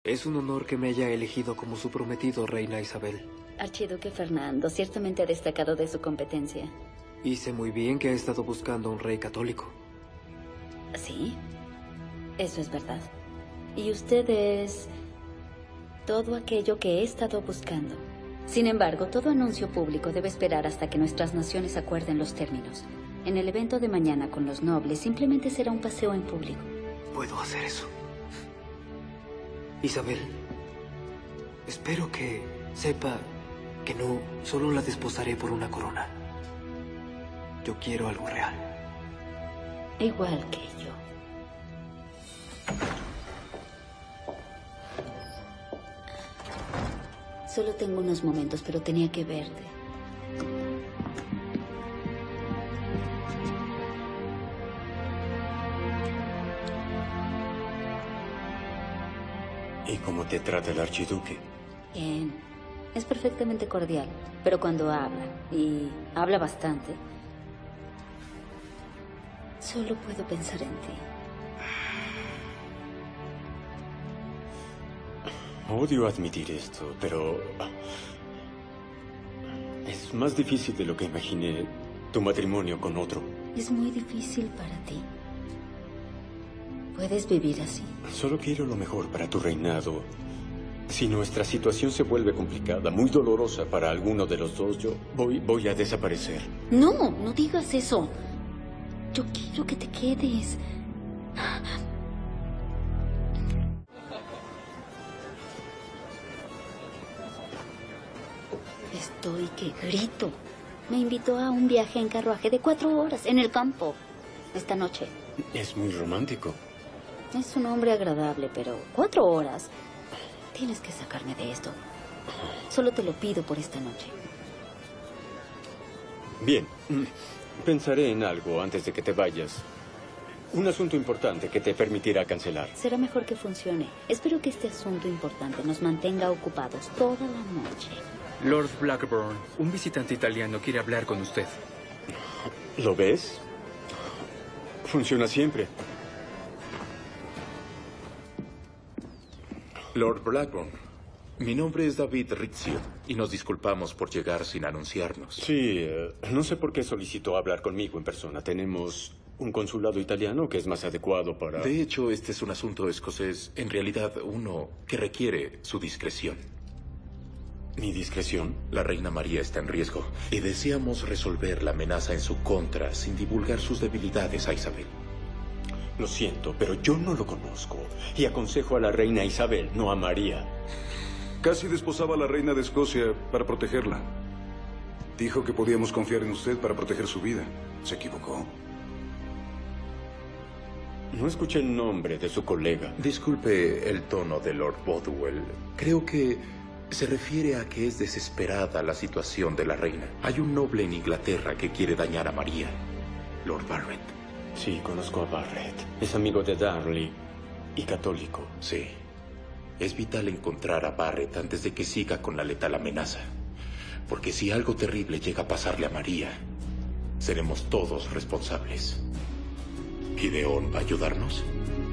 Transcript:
Es un honor que me haya elegido como su prometido, Reina Isabel. Archiduque Fernando ciertamente ha destacado de su competencia. Y sé muy bien que ha estado buscando un rey católico. Sí, eso es verdad. Y usted es todo aquello que he estado buscando. Sin embargo, todo anuncio público debe esperar hasta que nuestras naciones acuerden los términos. En el evento de mañana con los nobles simplemente será un paseo en público. Puedo hacer eso. Isabel, espero que sepa que no solo la desposaré por una corona. Yo quiero algo real. Igual que yo. Solo tengo unos momentos, pero tenía que verte. ¿Y cómo te trata el archiduque? Bien. Es perfectamente cordial, pero cuando habla, y habla bastante, solo puedo pensar en ti. Odio admitir esto, pero es más difícil de lo que imaginé tu matrimonio con otro. Es muy difícil para ti. Puedes vivir así. Solo quiero lo mejor para tu reinado. Si nuestra situación se vuelve complicada, muy dolorosa para alguno de los dos, yo voy a desaparecer. No, no digas eso. Yo quiero que te quedes. Estoy que grito. Me invitó a un viaje en carruaje de 4 horas en el campo esta noche. Es muy romántico. Es un hombre agradable, pero 4 horas. Tienes que sacarme de esto. Solo te lo pido por esta noche. Bien. Pensaré en algo antes de que te vayas. Un asunto importante que te permitirá cancelar. Será mejor que funcione. Espero que este asunto importante nos mantenga ocupados toda la noche. Lord Blackburn, un visitante italiano quiere hablar con usted. ¿Lo ves? Funciona siempre. Lord Blackburn, mi nombre es David Rizzio y nos disculpamos por llegar sin anunciarnos. Sí, no sé por qué solicitó hablar conmigo en persona. Tenemos un consulado italiano que es más adecuado para... De hecho, este es un asunto escocés, en realidad uno que requiere su discreción. ¿Mi discreción? La reina María está en riesgo y deseamos resolver la amenaza en su contra sin divulgar sus debilidades a Isabel. Lo siento, pero yo no lo conozco y aconsejo a la reina Isabel, no a María. Casi desposaba a la reina de Escocia para protegerla. Dijo que podíamos confiar en usted para proteger su vida. ¿Se equivocó? No escuché el nombre de su colega. Disculpe el tono de Lord Bothwell. Creo que se refiere a que es desesperada la situación de la reina. Hay un noble en Inglaterra que quiere dañar a María, Lord Barrett. Sí, conozco a Barrett. Es amigo de Darley y católico. Sí. Es vital encontrar a Barrett antes de que siga con la letal amenaza. Porque si algo terrible llega a pasarle a María, seremos todos responsables. ¿Gideon va a ayudarnos?